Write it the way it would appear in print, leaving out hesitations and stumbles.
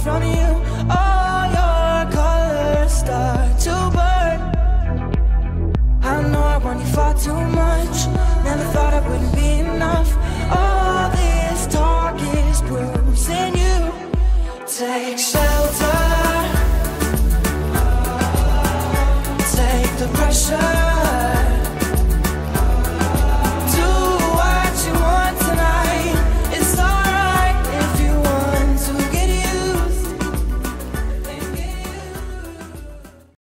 from you, all your colors start to burn. I know I want you far too much, never thought it wouldn't be enough. All this talk is bruising you. Take